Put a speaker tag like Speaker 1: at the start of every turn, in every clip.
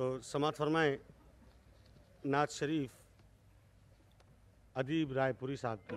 Speaker 1: तो समात फरमाएं नाज शरीफ अदीब रायपुरी साहब की।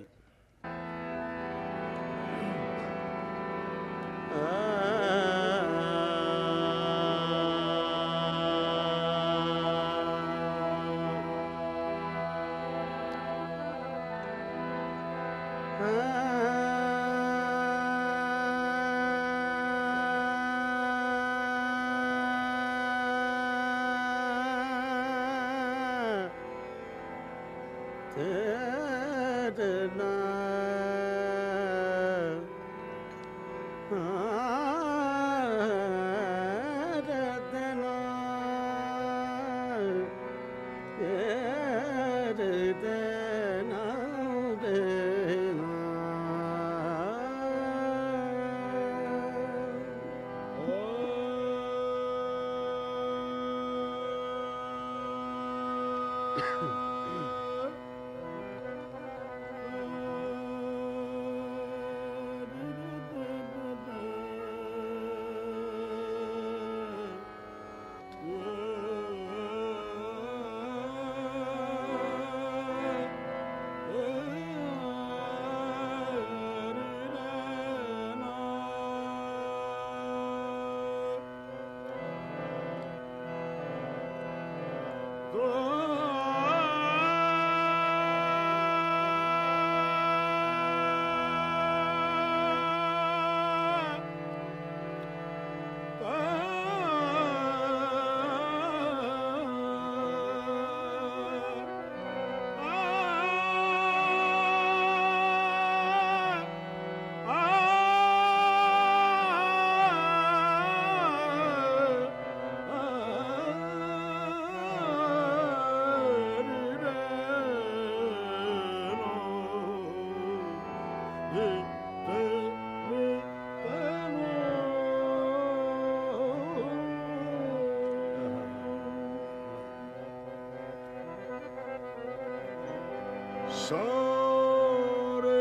Speaker 2: सारे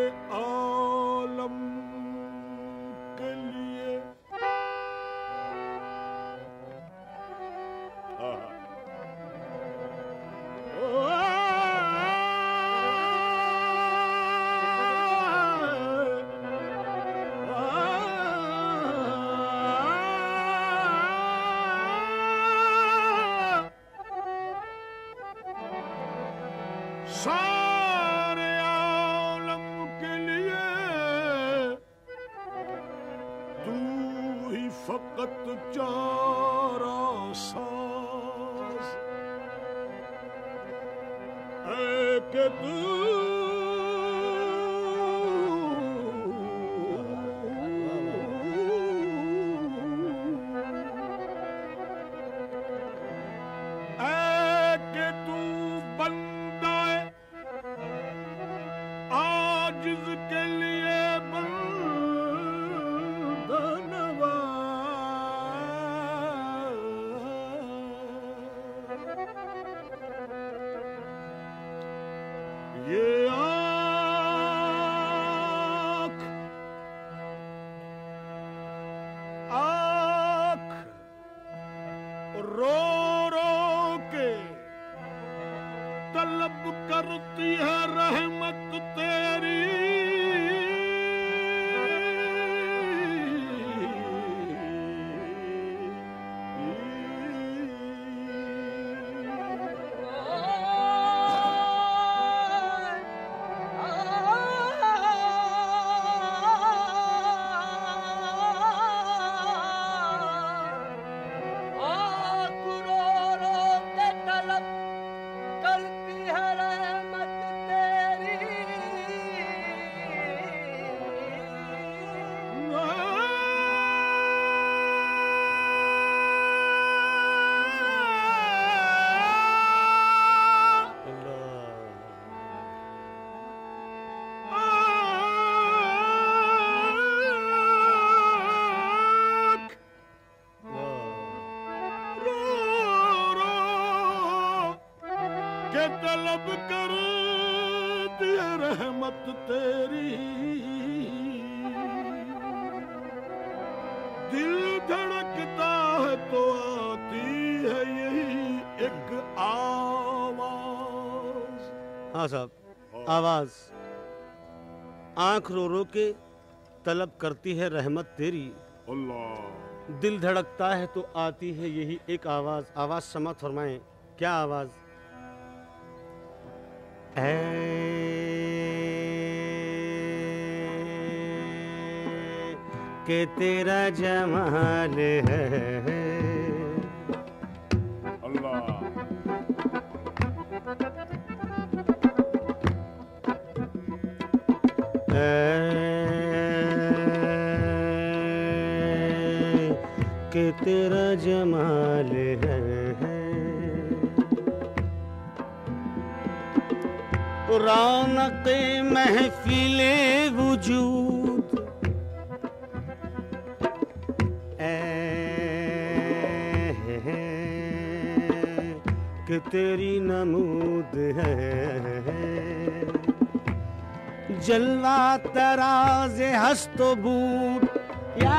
Speaker 2: आलम के लिए सारे आलम के लिए तू ही फकत चारा साज है कि तू जिसके लिए बंदनवा ये आँख रो रो के तलब करती है रहमत तेरी। के तलब कर दिया रहमत तेरी। दिल धड़कता है तो आती है यही एक आवाज।
Speaker 1: हाँ साहब, आवाज आंख रो रो के तलब करती है रहमत तेरी,
Speaker 2: अल्लाह।
Speaker 1: दिल धड़कता है तो आती है यही एक आवाज। आवाज समात फरमाएं, क्या आवाज? कि तेरा जमाल है
Speaker 2: अल्लाह।
Speaker 1: कि तेरा जमाल है रौनक़े महफ़िले वजूद कि तेरी नमूद है जलवा तराज़े हस्त बूट या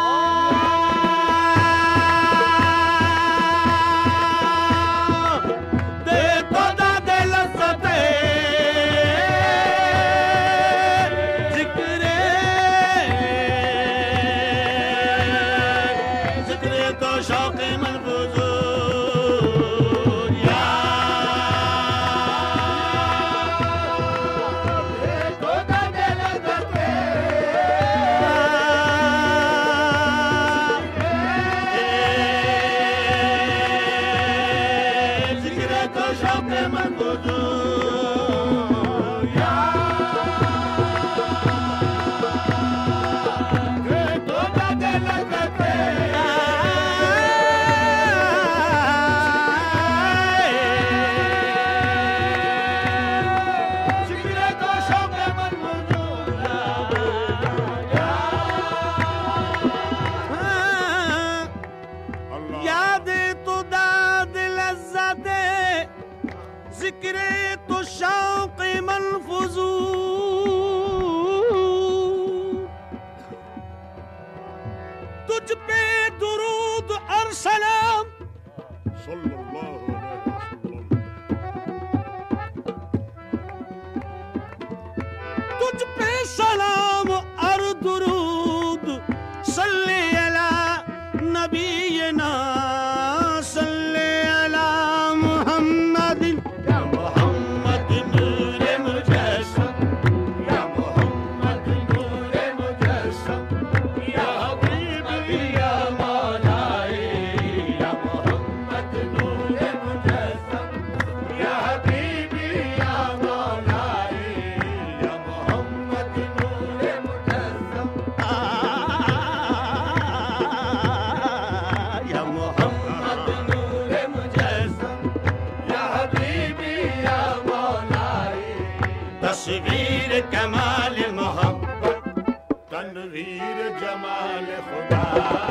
Speaker 1: तस्वीर कमाल मोहब्बत
Speaker 2: तनवीर जमाल खुदा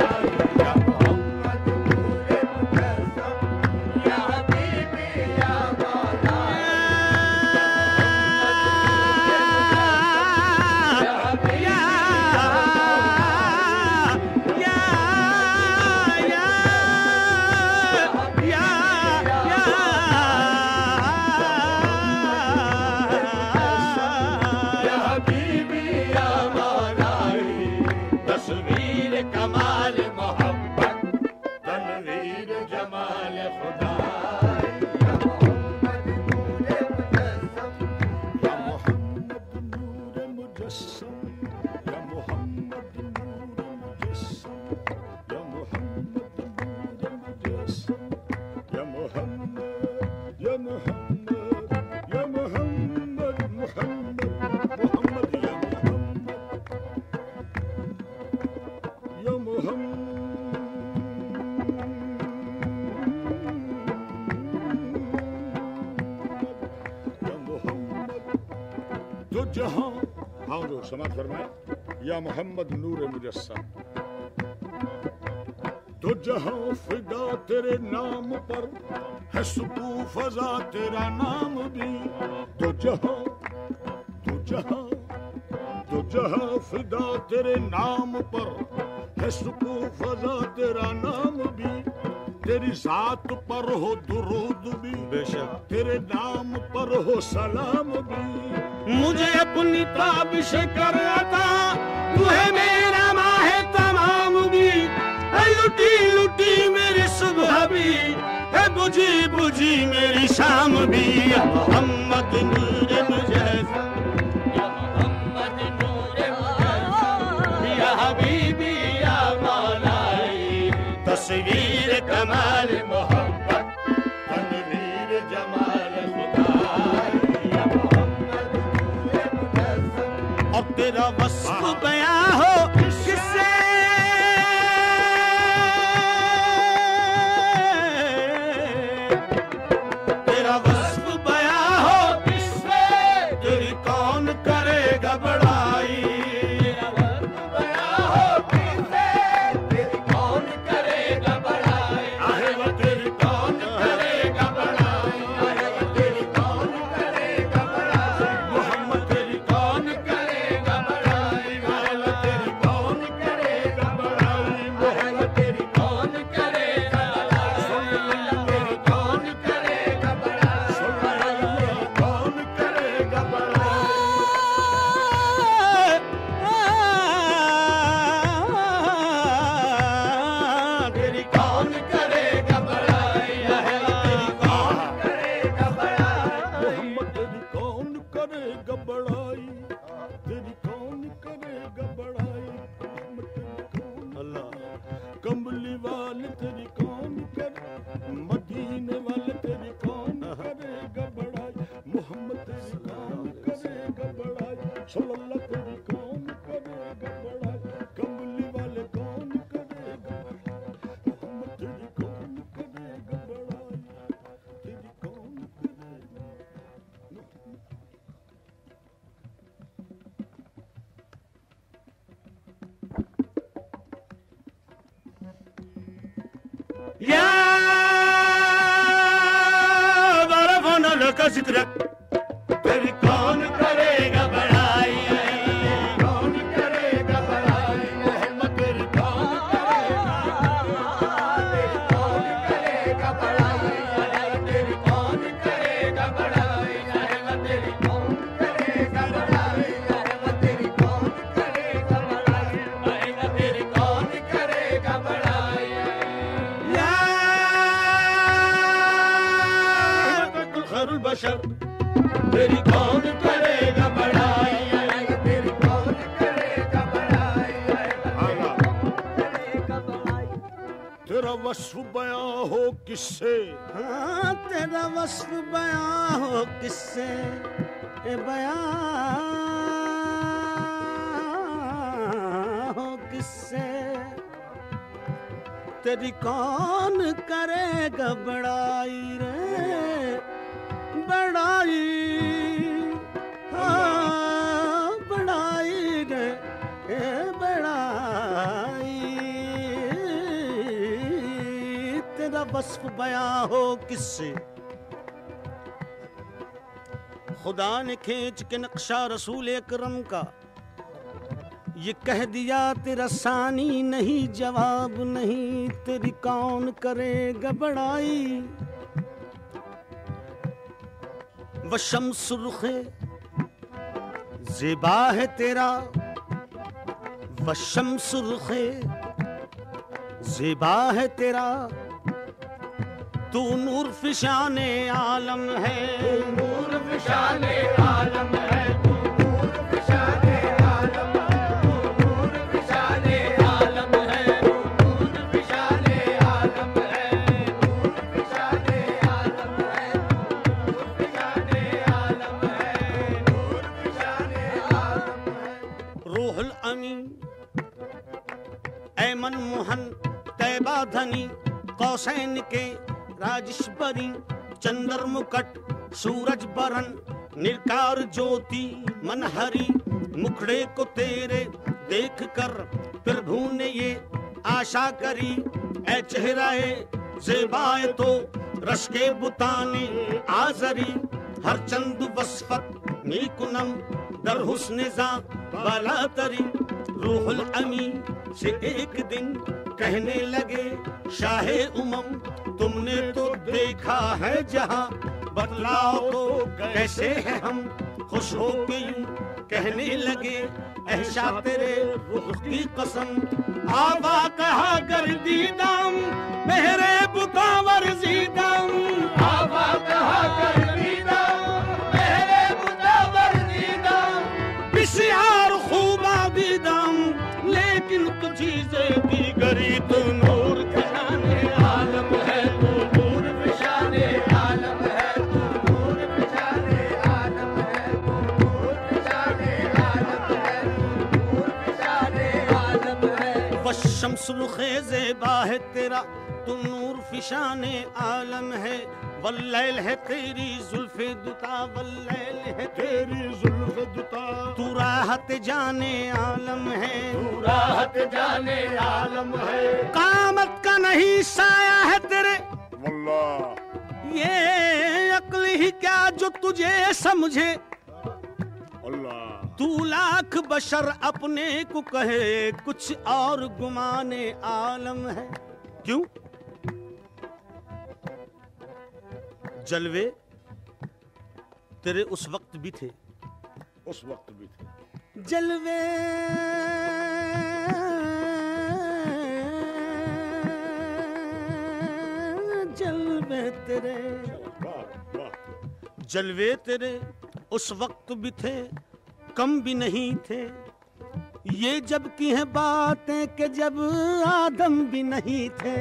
Speaker 2: समाज फरमाए या मोहम्मद नूर मुजस्सम तो जहां फिदा तेरे नाम पर है सुकू फजा तेरा नाम भी तो जहां फिदा तेरे नाम पर है सुकू फजा तेरा नाम भी तेरी जात पर हो दुरूद भी,
Speaker 1: बेशक
Speaker 2: तेरे नाम पर हो सलाम भी।
Speaker 1: मुझे अपनी ताबिश कर अता, तू है मेरा माहे तमाम भी, है लुटी लुटी मेरी सुबह भी, है बुझी बुझी मेरी शाम भी। या मोहम्मद नूर मुजस्सम, या मोहम्मद नूर मुजस्सम, या हबीबी या मौलाई, तस्वीर कमाल मोहब्बत, तनवीर जमाल खुदा। या मोहम्मद नूर मुजस्सम, और तेरा वस्फ बयां हो किससे, तेरा वस्फ बयां हो किससे, तेरी कौन करेगा बड़ाई। तेरा वस्फ बयां हो किससे, तेरी कौन करेगा बड़ाई। आहे वो तेरी कौन करेगा बड़ाई, आहे वो तेरी कौन करेगा बड़ाई। मोहम्मद तेरी कौन करेगा बड़ाई, आहे वो तेरी कौन करेगा बड़ाई। मोहम्मद तेरी कौन करेगा बड़ाई, तेरी कौन करेगा बड़ाई,
Speaker 2: कौन करेगा बड़ाई।
Speaker 1: तेरी कौन करेगा बड़ाई, आहे तेरी कौन करेगा बड़ाई।
Speaker 2: मोहम्मद तेरी कौन करेगा बड़ाई, तेरी कौन करेगा बड़ाई। मोहम्मद तेरी कौन,
Speaker 1: अल्लाह
Speaker 2: कमली वाले तेरी कौन करे, मदीने वाले तेरी कौन करेगा बड़ाई। मोहम्मद तेरी कौन करेगा बड़ाई, सल्लल्लाहु तेरी कौन करेगा बड़ाई। कमली वाले कौन करेगा बड़ाई, मोहम्मद तेरी कौन करेगा बड़ाई, तेरी कौन करेगा।
Speaker 1: या बरफ़ों लका ज़िक्रक, तेरी कौन करेगा बड़ाई। कौन करेगा बड़ाई, मोहम्मद तेरी कौन करेगा बड़ाई, तेरी कौन करेगा बड़ाई, तेरी कौन करेगा बड़ाई, तेरी कौन करेगा बड़ाई, तेरी कौन करेगा बड़ाई। या खैरुल बशर, तेरी कौन करेगा बड़ाई, तेरी कौन करेगा बड़ाई, करेगा बड़ाई।
Speaker 2: तेरा वस्फ बयां हो किससे,
Speaker 1: हाँ तेरा वस्फ बयां हो किससे, ए बयां हो किससे, तेरी कौन करेगा बड़ाई रे बड़ाई। हाँ बड़ाई रे ए बड़ाई। तेरा वस्फ बयां हो किससे, खुदा ने खींच के नक्शा रसूल अकरम का, ये कह दिया तेरा सानी नहीं जवाब नहीं, तेरी कौन करेगा बड़ाई। व शम्स रुखे ज़ेबा है तेरा, व शम्स रुखे ज़ेबा है तेरा, तू नूर फिशाने आलम है, नूर फिशाने आलम है, तू नूर फिशाने आलम है, तू नूर फिशाने आलम है, तू नूर फिशाने आलम है, नूर फिशाने आलम है, नूर फिशाने आलम है, नूर फिशाने आलम है। रूहुल अमीन ऐमन मोहन तैबा धनी कौसैन के राजेश्वरी, चंद्र मुकट सूरज बरन निर्कार ज्योति मनहरी, मुखड़े को तेरे देख कर प्रभु ने ये आशा करी, ऐ चेहराए ज़ेबाए तो रश के बुताने आजरी, हर चंद वस्फत नीकुनम दर हुस्न ज़ा बाला तरी। रूहुल अमीन से एक दिन कहने लगे शाहे उमम तुमने तो देखा है जहां, बतलाओ तो कैसे है हम। खुश हो के यूं कहने लगे, ऐशा तेरे रुख की कसम। आवा कहा कर दीदाम, मेरे बुतावर जीदाम। आवा कहा कर दीदाम, मेरे बुतावर जीदाम। बिस्यार खूबा दीदाम, लेकिन तु चीज़े दीगरी। तू नूर फिशाने आलम है, तू नूर फिशाने आलम है, तू नूर फिशाने आलम है, तू नूर फिशाने आलम है, तू नूर फिशाने आलम है। वशम्सुल ख़ेज़ेबा है तेरा, तू नूर फिशाने आलम है। वल्लैल है तेरी जुल्फ़े दुता, वल्लैल है तेरी जुल्फ़े दुता। तू राहत जाने आलम है, तू राहत जाने आलम है। कामत का नहीं साया है तेरे,
Speaker 2: वल्लाह
Speaker 1: ये अक्ल ही क्या जो तुझे समझे।
Speaker 2: अल्लाह
Speaker 1: तू लाख बशर अपने को कहे, कुछ और गुमाने आलम है। क्यों? जलवे तेरे उस वक्त भी थे,
Speaker 2: उस वक्त भी थे।
Speaker 1: जलवे जलवे तेरे,
Speaker 2: वाह वाह
Speaker 1: जलवे तेरे उस वक्त भी थे, कम भी नहीं थे। ये जब की हैं बातें कि जब आदम भी नहीं थे।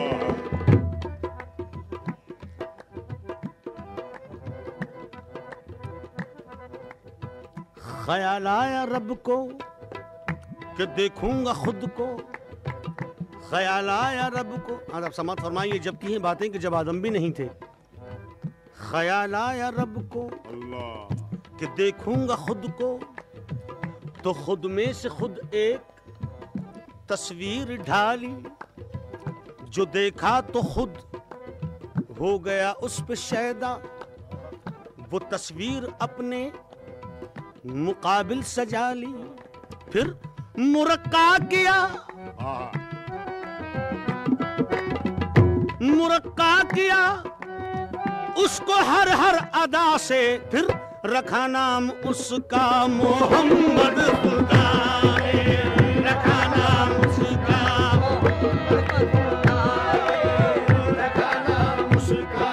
Speaker 1: ख्याल आया रब को कि देखूंगा खुद को। ख्याल आया रब को, आप समात फरमाइए, जब की हैं बातें कि जब आदम भी नहीं थे। ख्याल आया रब को
Speaker 2: अल्लाह
Speaker 1: कि देखूंगा खुद को, तो खुद में से खुद एक तस्वीर ढाली। जो देखा तो खुद हो गया उस पे शैदा। वो तस्वीर अपने मुकाबिल सजा ली, फिर मुरक्का किया, मुरक्का किया उसको हर हर अदा से। फिर रखा नाम उसका मोहम्मद खुदा ने, रखा नाम उसका मोहम्मद खुदा ने, रखा नाम उसका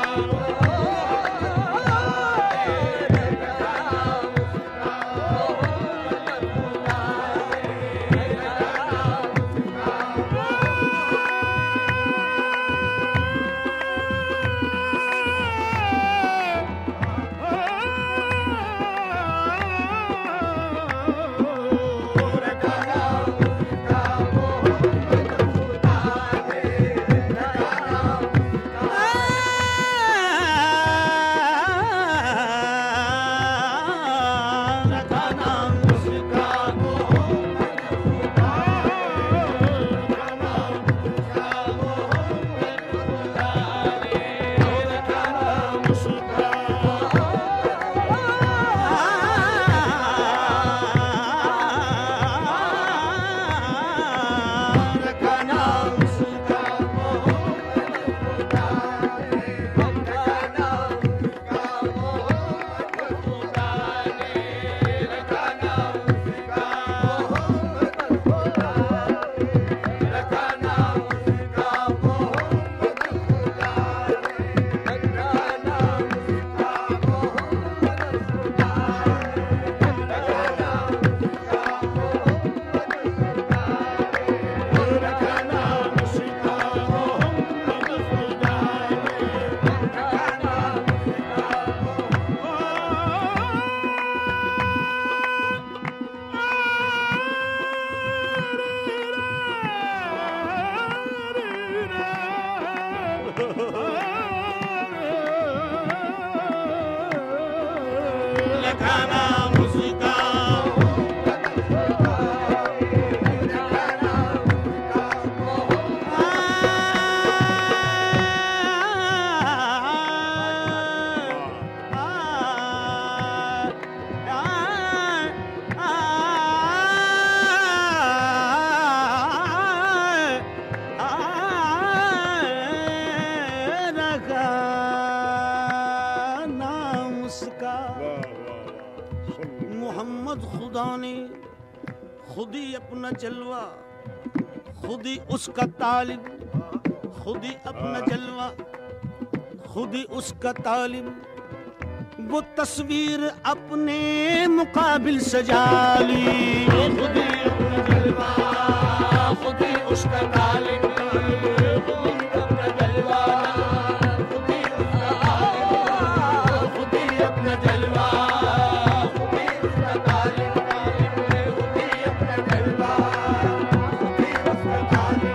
Speaker 1: मोहम्मद खुदा ने खुद ही अपना जलवा, खुद ही उसका तालिब, खुद ही अपना जलवा, खुद ही उसका तालिब, वो तस्वीर अपने मुकाबिल सजा ली। खुद ही अपना जलवा, खुद ही उसका तालिब, खुद ही अपना जलवा, खुद ही उसका तालिब, खुद ही अपना जलवा, खुद ही उसका तालिब, खुद ही अपना जलवा, खुद ही उसका तालिब।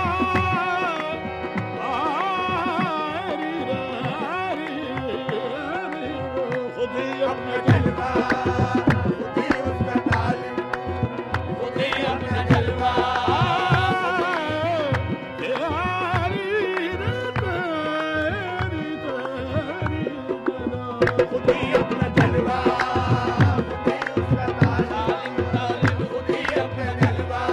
Speaker 2: खुद ही अपना जलवा, खुद ही उसका तालिब,
Speaker 1: खुद ही अपना जलवा,
Speaker 2: खुद ही अपना जलवा, खुद ही उसका तालिब, खुद ही अपना जलवा,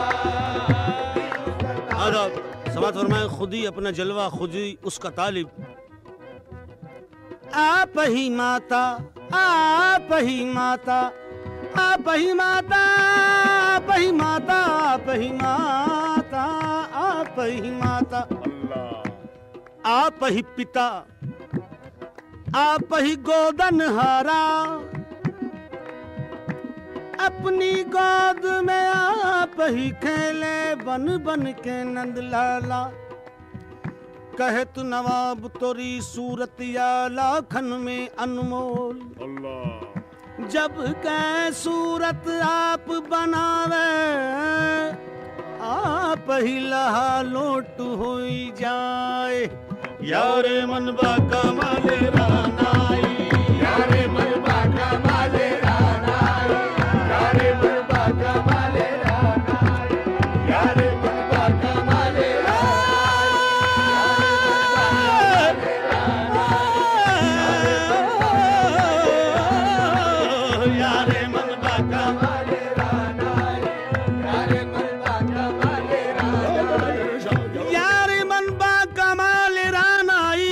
Speaker 1: आदाब समात फरमाए। खुद ही अपना जलवा, खुद ही उसका तालिब। आप ही माता, आप ही माता, आप ही माता, आप ही माता, आप ही माता, आप ही माता,
Speaker 2: अल्लाह
Speaker 1: आप ही पिता, आप ही गोदनहारा, अपनी गोद में आप ही खेले बन बन के नंद लाला। कहत नवाब तोरी सूरत या लाखन में अनमोल,
Speaker 2: अल्लाह
Speaker 1: जब कह सूरत आप बनावे, आप ही लहा लोट होई जाए। यारे मनबा कमाले रानाई,
Speaker 2: यारे मनबा कमाले रानाई, यारे मनबा कमाले रानाई, यारे मनबा कमाले
Speaker 1: यारे मनबा कमाले
Speaker 2: रानाई, यारे मनबा कमाले रानाई,
Speaker 1: यारे मनबा कमाले रानाई।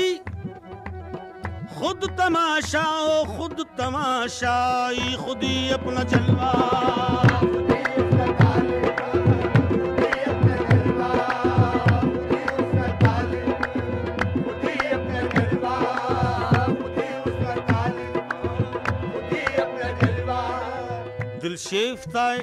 Speaker 1: खुद तमाशाओ खुद तमाशाई, खुद ही अपना जलवा,
Speaker 2: खुद ही उसका तालिब, खुद ही अपना जलवा, खुद ही उसका तालिब, खुद ही अपना जलवा, खुद ही उसका तालिब, खुद ही अपना जलवा।
Speaker 1: दिल शेफ्ताए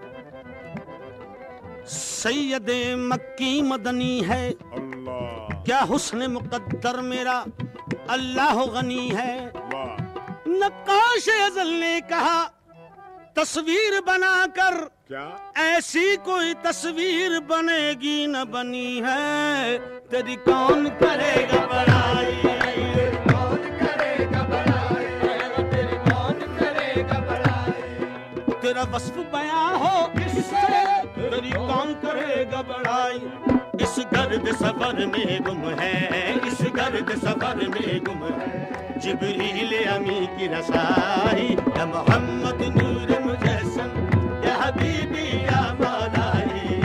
Speaker 1: सैयदे मक्की मदनी है,
Speaker 2: अल्लाह
Speaker 1: क्या हुस्न मुकद्दर मेरा अल्लाह गनी है।
Speaker 2: वाह
Speaker 1: नक्काश अज़ल ने कहा तस्वीर बनाकर,
Speaker 2: क्या
Speaker 1: ऐसी कोई तस्वीर बनेगी न बनी है, तेरी कौन करेगा बड़ाई,
Speaker 2: कौन करेगा बड़ाई, तेरी कौन करेगा बड़ाई,
Speaker 1: तेरा वस्फ बयां हो किससे, तेरी कौन करेगा बड़ाई। इस गर्द सफर में गुम है, इस गर्द सफर में गुम है, जिब्रील अमी की रसाई। या मोहम्मद नूर मुजस्सम, या हबीबी या मौलाई,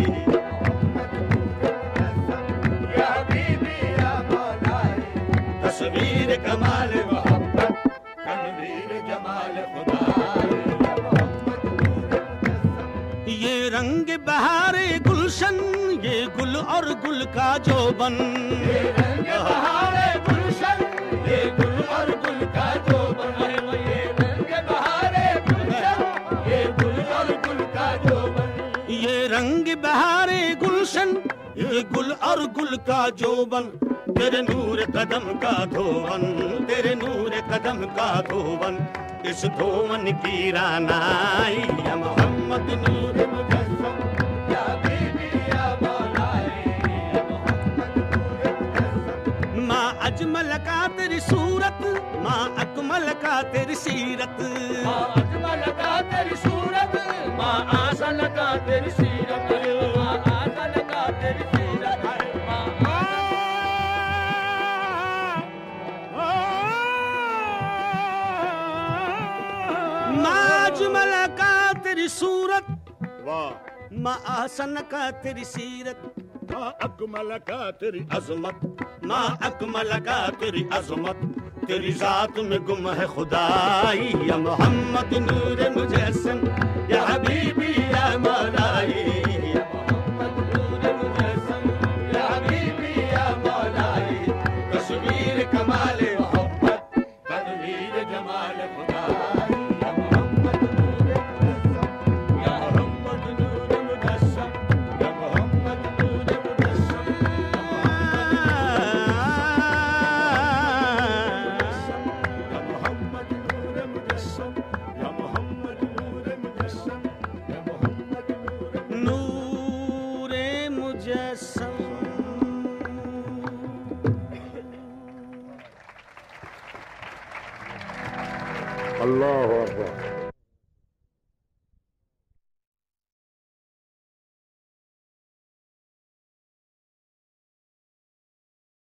Speaker 2: या हबीबी या मौलाई,
Speaker 1: तस्वीर कमाल मोहब्बत,
Speaker 2: तनवीर जमाल खुदाई, या मोहम्मद नूर मुजस्सम,
Speaker 1: ये रंग बहारे गुलशन, ये गुल और गुल का जोबन,
Speaker 2: ये रंग बहारे गुलशन, ये गुल और गुल का जोबन, ये रंग बहारे गुलशन, ये गुल और गुल का जोबन,
Speaker 1: ये रंग बहारे गुलशन, ये गुल और गुल का जोबन, तेरे नूर कदम का धोवन, तेरे नूर कदम का धोवन, इस धोवन की रानाई। या मोहम्मद नूर मुजस्सम,
Speaker 2: या बीबी या मौलाई, या मोहम्मद नूर मुजस्सम,
Speaker 1: माँ अजमल का तेरी सूरत, माँ अकमल का तेरी सीरत,
Speaker 2: माँ अजमल का तेरी सूरत, माँ आसल का तेरी सीरत, माँ आसल का तेरी सीरत,
Speaker 1: माँ अजमल का तेरी सूरत,
Speaker 2: वाह
Speaker 1: माँ आसन का तेरी सीरत,
Speaker 2: माँ अकमल का तेरी
Speaker 1: अजमत, माँ अकमल का तेरी अजमत, तेरी जात में गुम है खुदाई, या मोहम्मद नूर मुजस्सम, या हबीबी या मौलाई, या मोहम्मद नूर मुजस्सम, या हबीबी या मौलाई, तस्वीर कमाल मोहब्बत, तनवीर जमाल खुदाई, या मोहम्मद नूर मुजस्सम, या मोहम्मद नूर मुजस्सम, या मोहम्मद नूर मुजस्सम, नूरे मुजस्सम।
Speaker 2: अल्लाह अकबर।